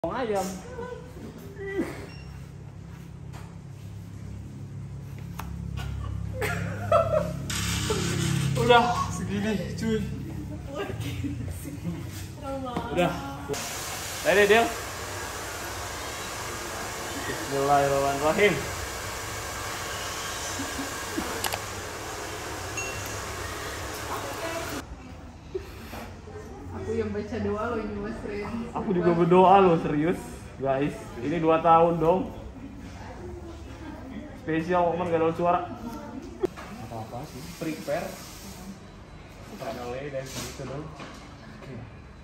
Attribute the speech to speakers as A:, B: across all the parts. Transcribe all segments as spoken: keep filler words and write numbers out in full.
A: ayam. Udah segini cuy. Udah. Ready Del? Bismillahirrahmanirrahim.
B: Aku yang baca doa lo ini Mas Ren.
A: Aku juga berdoa loh, serius guys. Ini dua tahun dong. Spesial momen gak ada suara. Apa-apa sih, prepare. Finally dan gitu dong. Oke.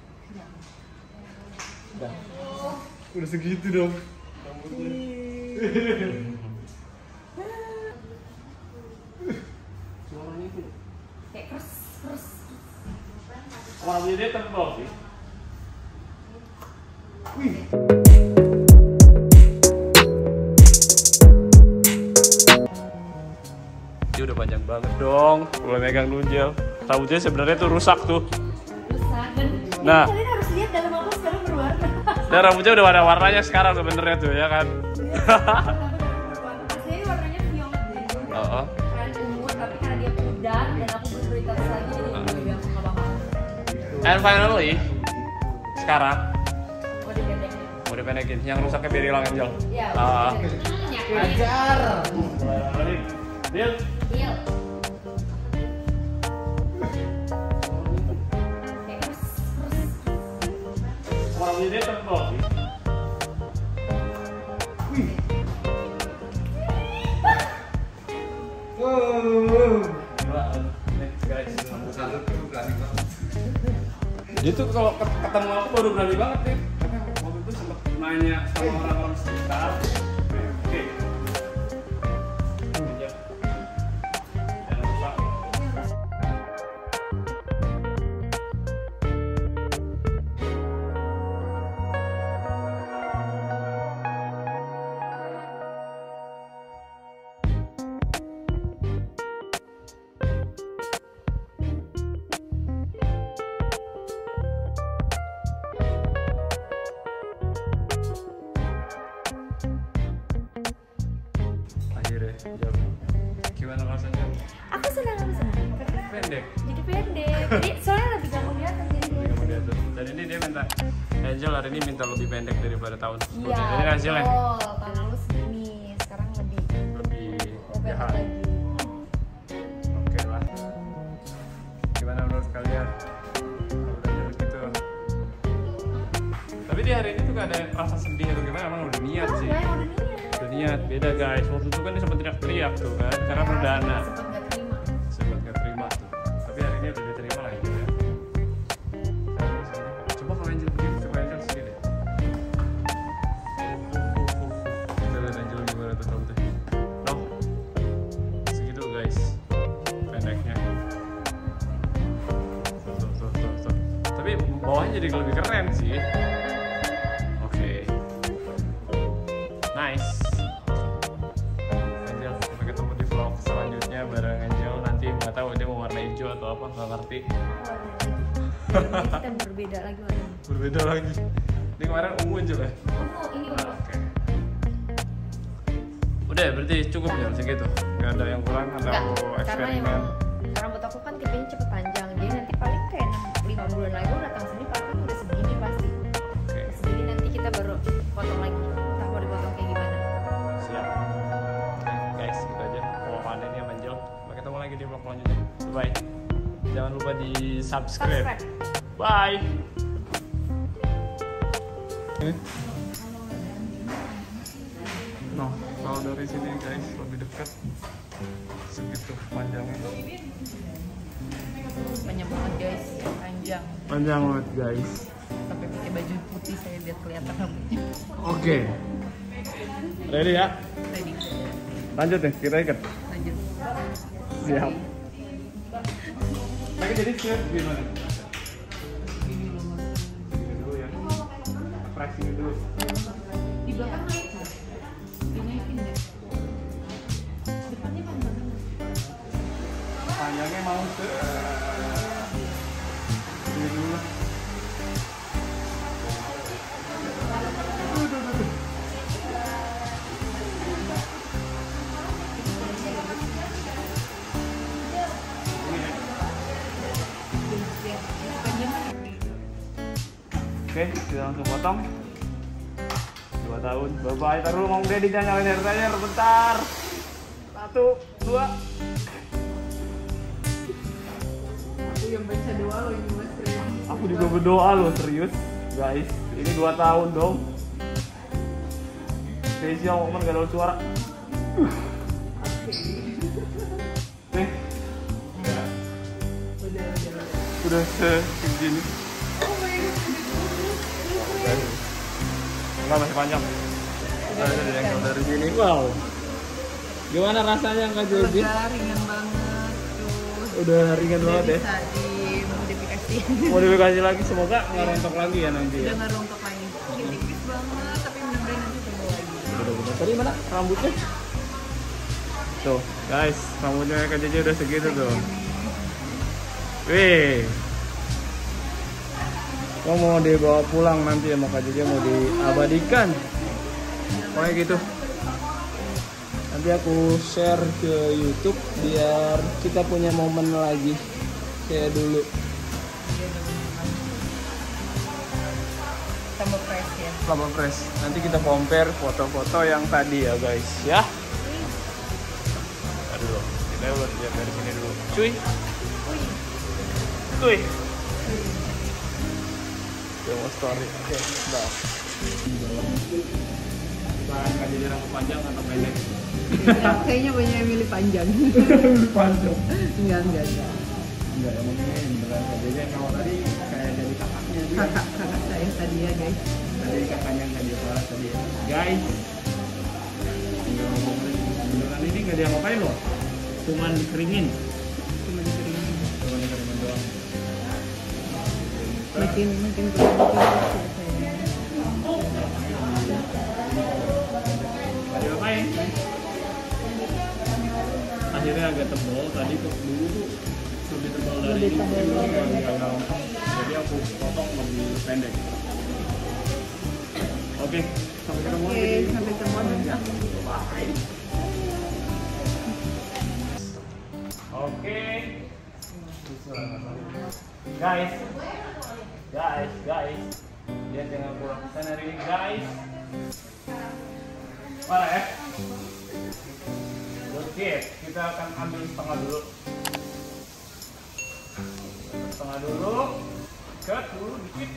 A: Udah. Udah segitu dong. Suaranya itu
B: Kayak kers kers.
A: orang dia tebal sih. Wih. Dia udah panjang banget dong. Mulai megang nunjel. Rambutnya sebenarnya tuh rusak tuh.
B: Rusak dan
A: Nah.
B: kalian harus lihat dalam aku sekarang berwarna.
A: Dan rambutnya udah ada warnanya sekarang sebenarnya tuh ya kan.
B: Aslinya warnanya violet deh.
A: Oh.
B: Kan ungu tapi karena dia pudar dan aku berprioritas lagi jadi lebih aku nggak apa-apa.
A: And finally, sekarang
B: Mau dipendekin.
A: mau dipendekin. Yang rusaknya biar hilang Angel.
B: Iya.
A: Ah.
B: Ajar.
A: Deal.
B: Deal. Kayak kers kers.
A: Orang dia tebal sih. Dia tuh kalau ketemu aku baru berani banget ya. Karena waktu itu sempat nanya sama orang-orang sekitar. Oke. Aja. Jangan rusak. Akhirnya jam. Gimana rasanya?
B: Aku senang aku senang karena
A: Pendek.
B: jadi pendek. Jadi soalnya lebih gampang diatur jadi.
A: Jadi kamu diatur. Dan ini dia minta Angel hari ini minta lebih pendek daripada tahun sebelumnya.
B: Iya.
A: Jadi hasilnya
B: Betul. Tahun lalu segini, sekarang lebih
A: lebih
B: lebih
A: jahat.
B: lagi.
A: Oke lah. Gimana menurut kalian? Udah jadi gitu. Tapi di hari ini tuh gak ada rasa sedih atau gimana, emang udah niat
B: Oh,
A: sih.
B: enggak, udah niat.
A: Udah niat, beda guys. Waktu itu kan dia sempat teriak-teriak tuh kan, karena perdana.
B: Sempat nggak terima.
A: Sempat gak terima tuh. Tapi hari ini udah diterima lah gitu ya. Coba kalau Angel begitu, coba Angel sini deh. Kita lihat Angel gimana tuh rambutnya. Noh, segitu guys, pendeknya. Tuh, tuh, tuh, tuh, tuh. Tapi bawahnya jadi lebih keren sih. Oke. Nice. Angel, sampai ketemu di vlog selanjutnya bareng Angel. Nanti nggak tahu dia mau warna hijau atau apa, nggak ngerti.
B: Warna kita berbeda lagi warnanya.
A: Berbeda lagi. Ini kemarin ungu Angel ya?
B: Ungu, ini
A: Ah,
B: ungu.
A: Oke. Udah, berarti cukup ya segitu. Nggak ada yang kurang atau
B: Enggak, karena
A: eksperimen.
B: emang karena buat aku kan tipenya cepet panjang. Jadi nanti paling kayak enam lima bulan lagi aku datang sini paling udah segini pasti.
A: Oke,
B: Segini nanti kita baru potong lagi. Entah mau dipotong kayak gimana.
A: siap. Oke, guys, gitu aja. Mau panen ya Angel. Sampai ketemu lagi di vlog selanjutnya. Bye. Jangan lupa di subscribe.
B: Subscribe.
A: Bye. Nah, kalau dari sini guys lebih dekat segitu panjangnya.
B: Panjang banget guys, panjang.
A: Panjang banget guys.
B: Sampai pakai baju putih saya biar kelihatan rambutnya.
A: Oke. Ready ya?
B: Ready.
A: Lanjut nih, kita ikat.
B: Lanjut.
A: Siap. Tapi jadi siap gimana? Gini dulu ya. Pressing dulu.
B: Di belakang naik. Dinaikin deh. Depannya panjang.
A: Panjangnya mau ke ini dulu. Oke, kita langsung potong. Dua tahun. Bye bye. Taruh mau Dedi jangan nyalain air fryer bentar. Satu, dua.
B: Aku yang baca doa lo ini mas.
A: Aku juga berdoa loh serius, guys. Ini dua tahun dong. Spesial momen gak ada suara. Nih. Udah segini. Enggak, masih panjang. Ada yang dari sini. Wow. Gimana rasanya Kak Joji?
B: Lega, ringan banget. Terus
A: Udah ringan banget ya.
B: bisa dimodifikasi.
A: Modifikasi lagi, semoga nggak rontok lagi ya nanti ya.
B: Udah nggak rontok lagi. Ini tipis banget, tapi mudah-mudahan nanti tumbuh lagi.
A: Bener-bener. Tadi mana rambutnya? Tuh, guys, rambutnya Kak Joji udah segitu tuh. Wih. Kau mau dibawa pulang nanti ya, Kak Joji mau diabadikan. Pokoknya gitu. Nanti aku share ke YouTube biar kita punya momen lagi kayak dulu.
B: Tambah fresh ya.
A: Tambah fresh. Nanti kita compare foto-foto yang tadi ya guys ya. Aduh, kita udah lihat dari sini dulu. Cuy. Cuy. Demo story. Oke, udah. Bahan Kak Joji rambut panjang atau pendek?
B: Ya, kayaknya banyak yang milih panjang.
A: Panjang.
B: Enggak, enggak, enggak.
A: Enggak, emangnya beneran Kak Joji kalau tadi kayak jadi kakaknya dia.
B: Kakak, kakak saya tadi ya guys.
A: Tadi kakaknya Kak Joji suara tadi ya. Guys. Enggak ngomong lagi. Beneran ini enggak dia ngapain loh. Cuman dikeringin.
B: Cuma dikeringin.
A: Cuman dikeringin doang.
B: Makin, makin berarti
A: Tadi ngapain? Akhirnya agak tebal. Tadi tuh dulu tuh lebih tebal dari
B: Lebih
A: ini.
B: tebal dari
A: Enggak,
B: ini.
A: enggak, enggak. Jadi aku potong lebih pendek. Oke, sampai ketemu
B: Oke,
A: lagi.
B: sampai ketemu lagi.
A: Bye. Oke. Guys. Guys, guys. Dia jangan pulang ke sana hari ini, guys. Parah ya? Oke, kita akan ambil setengah dulu. Setengah dulu. Cut dulu dikit.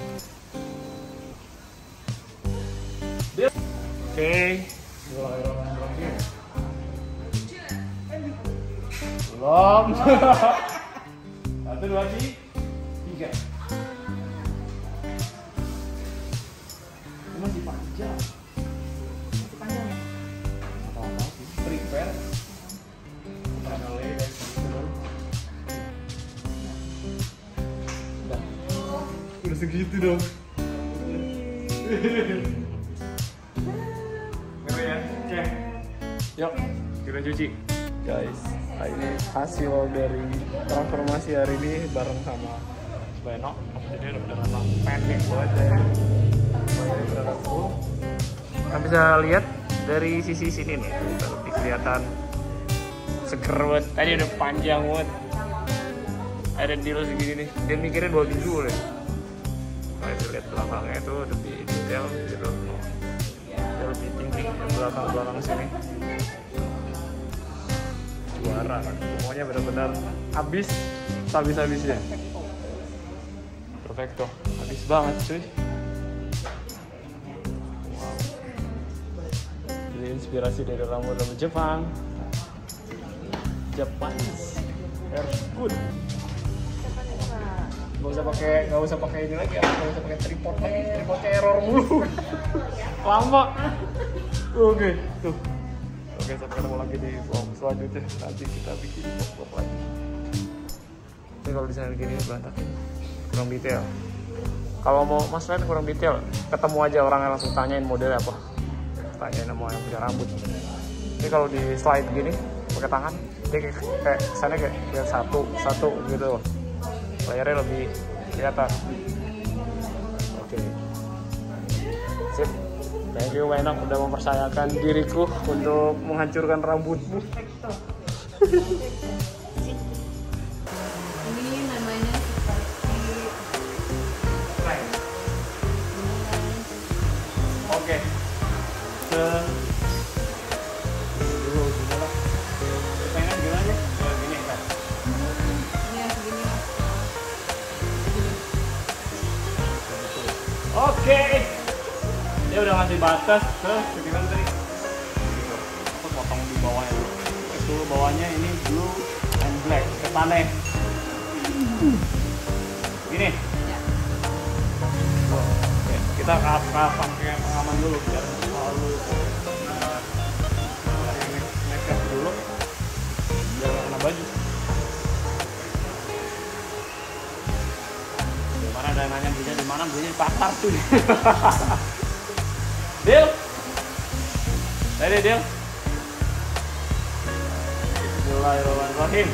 A: Oke. Bismillahirrahmanirrahim. Belum. Satu, dua, tiga. Ini masih panjang.
B: Masih panjang ya?
A: Apa-apa sih. Prepare. Finally, guys. Udah. Udah segitu dong. Keren ya? Oke. Yuk, kita cuci. Guys, ini hasil dari transformasi hari ini bareng sama Beno. Jadi udah memang pendek banget ya. Benar-benar full. Kita bisa lihat dari sisi sini nih, lebih kelihatan seger banget. Tadi udah panjang banget. Ada deal segini nih. Dia mikirin dua minggu deh. Kalau kita lihat belakangnya itu lebih detail gitu. Dia lebih tinggi belakang-belakang sini. Juara kan. Pokoknya benar-benar habis habis-habisnya. Perfecto. Habis banget cuy. Wow. Jadi inspirasi dari rambut-rambut Jepang. Japanese hair good. Gak usah pakai, gak usah pakai ini lagi, ya. Gak usah pakai tripod lagi, tripodnya error mulu. Lama. Oke, tuh. Oke, sampai ketemu lagi di vlog selanjutnya. Nanti kita bikin vlog lagi. Tapi kalau desain gini berantakan, kurang detail. Kalau mau mas lain kurang detail, ketemu aja orangnya langsung tanyain modelnya apa. Tanyain sama yang punya rambut. Ini kalau di slide gini, pakai tangan, dia kayak, kayak kesannya kayak, kayak satu satu gitu. Layarnya lebih kelihatan. Oke. Sip. Thank you Wenak udah mempercayakan diriku untuk menghancurkan rambutmu.
B: Perfecto. Ini namanya seperti
A: Oke. Se dulu gini lah. Pengen gimana sih? Ya gini kan.
B: Ini yang segini mas.
A: Oke. Dia udah ngasih batas ke segimana tadi? Aku potong di bawahnya dulu. Terus dulu bawahnya ini blue and black. Ketannya. Gini.
B: Ya.
A: Oke, kita pakai pengaman dulu biar selalu make up dulu biar nggak kena baju. Gimana ada yang nanya belinya di mana? Belinya di pasar tuh. Deal? Ready deal? Bismillahirrahmanirrahim.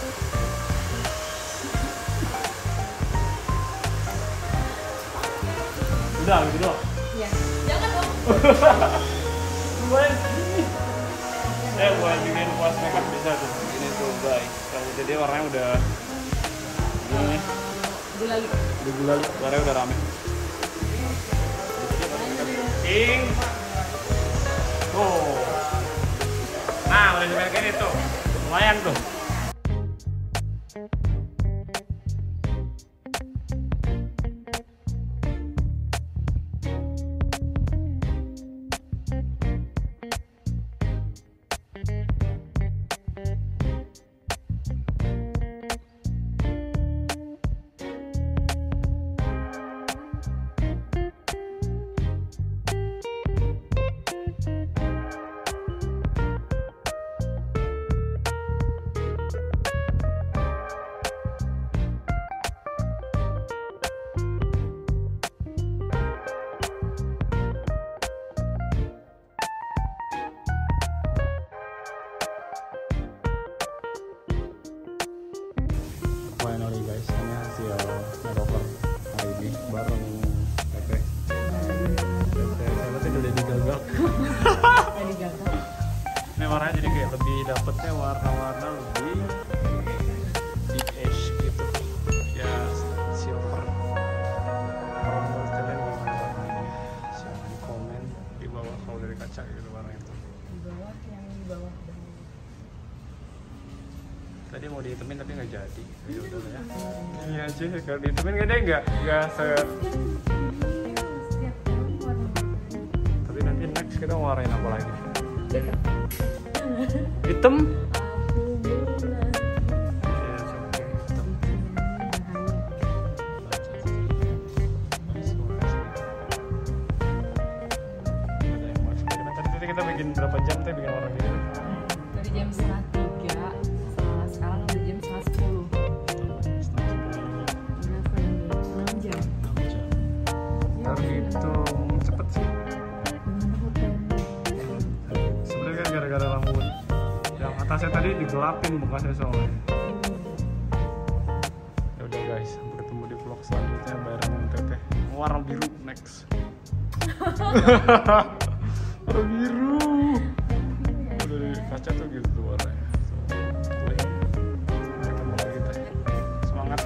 A: Udah gitu doang?
B: Iya. Jangan dong.
A: Buat gini. Eh buat bikin puas makeup bisa tuh. Ini tuh guys. Kalau jadi warnanya udah gini.
B: Gulali.
A: Udah gulali. Warnanya udah rame. King. Tuh. Nah udah seperti kayak ini tuh. Lumayan tuh. Finally guys, ini hasil makeover hari ini bareng Pepe. Pepe, saya tadi udah digagal.
B: Tadi gagal.
A: Ini warnanya jadi kayak lebih dapetnya warna-warna lebih deep ash gitu. Ya silver. Kalau menurut kalian gimana warnanya? Silahkan di komen di bawah kalau dari kaca gitu warna itu.
B: Di bawah yang di bawah.
A: Tadi mau dihitemin tapi nggak jadi. Ya udah lah ya. Ini aja kalau dihitemin gak deh nggak nggak se. Tapi nanti next kita mau warnain apa lagi? Hitam. Kita bikin berapa jam teh bikin warna gitu?
B: Dari jam setengah tiga, sama sekarang udah jam setengah sepuluh. Enam jam.
A: Terhitung cepet sih. Sebenarnya kan gara-gara rambut yang atasnya tadi digelapin bekasnya soalnya. Ya udah guys, sampai ketemu di vlog selanjutnya bareng Teteh. Warna biru next. Warna biru. Udah dari kaca tuh gitu warnanya. So, ketemu lagi teh. Semangat.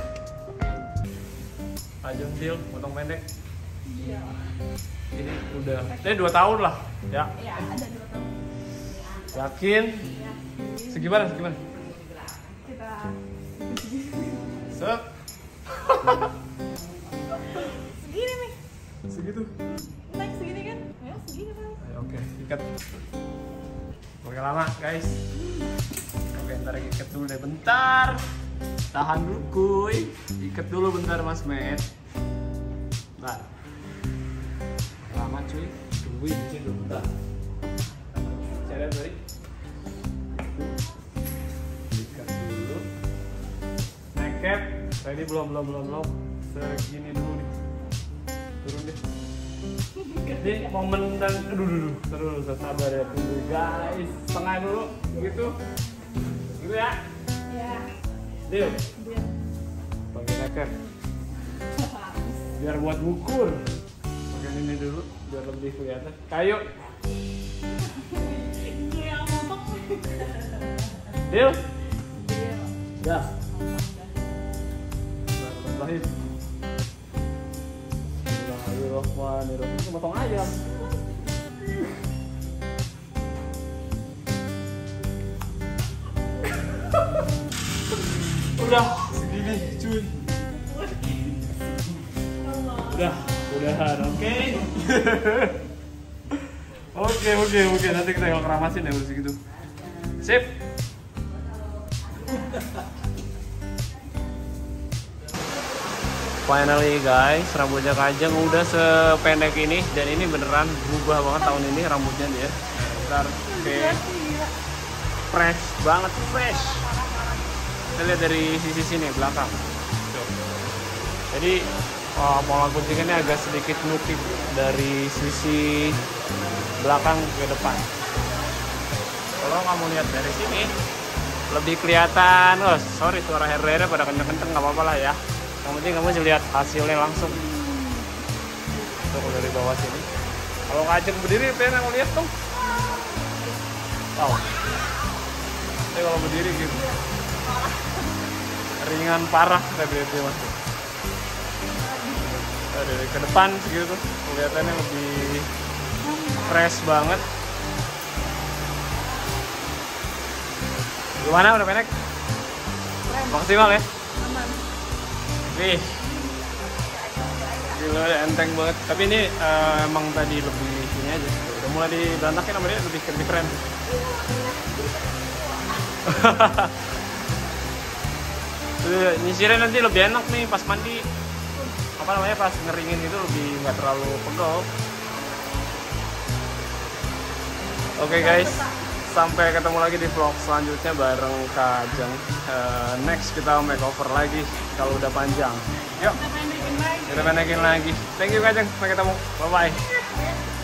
A: Ajeng deal, potong pendek.
B: Iya.
A: Ini udah, ini dua tahun lah, ya.
B: Iya, ada dua tahun.
A: Yakin? Segimana, segimana?
B: Kita
A: Se?
B: segini nih.
A: Segitu?
B: Naik segini kan? Ya, segini kan.
A: Ayo, oke, ikat. Oke lama guys. Oke, ntar ikat dulu deh, bentar. Tahan dulu kuy. Ikat dulu bentar mas Met. Bentar. Lama cuy. Tungguin sini dulu bentar. Saya lihat tadi. Ikat dulu. Naked. Ready belum belum belum belum. Segini dulu nih. Turun deh. Ini momen dan aduh dulu terus sabar ya tunggu guys setengah dulu gitu gitu ya
B: Ya.
A: deal
B: Dia.
A: pakai naked biar buat ngukur pakai ini dulu biar lebih kelihatan kayu
B: Iya, ngomong.
A: deal
B: Dia.
A: gas Bismillahirrahmanirrahim. Bismillahirrahmanirrahim. Itu potong ayam. Udah segini cuy. Udah, udahan, oke. Oke, oke, oke. Nanti kita kalau keramasin ya udah segitu. Sip. Finally guys, rambutnya Kajeng udah sependek ini dan ini beneran berubah banget tahun ini rambutnya dia. Bentar, oke. Fresh banget, fresh. Kita lihat dari sisi sini belakang. Tuh. Jadi oh, pola guntingannya agak sedikit nukik dari sisi belakang ke depan. Kalau kamu lihat dari sini lebih kelihatan. Oh, sorry suara hair-hairnya pada kenceng-kenceng, nggak apa-apa lah ya. Yang penting kamu bisa lihat hasilnya langsung. Tuh dari bawah sini. Kalau Kajeng berdiri, pengen aku lihat tuh. Wow. Tapi kalau berdiri gitu, ringan parah kayak dia mas. Dari ke depan segitu tuh, kelihatannya lebih fresh banget. Gimana udah pendek? Maksimal ya? Nih, gila enteng banget. Tapi ini uh, emang tadi lebih ini aja. Udah mulai diberantakin sama dia, lebih lebih keren. Nyisirnya nanti lebih enak nih pas mandi. Apa namanya pas ngeringin itu lebih nggak terlalu pegel. Oke okay guys, sampai ketemu lagi di vlog selanjutnya bareng Kajeng. Uh, next kita makeover lagi kalau udah panjang. Yuk, kita pendekin lagi. Thank you Kajeng, sampai ketemu. Bye bye.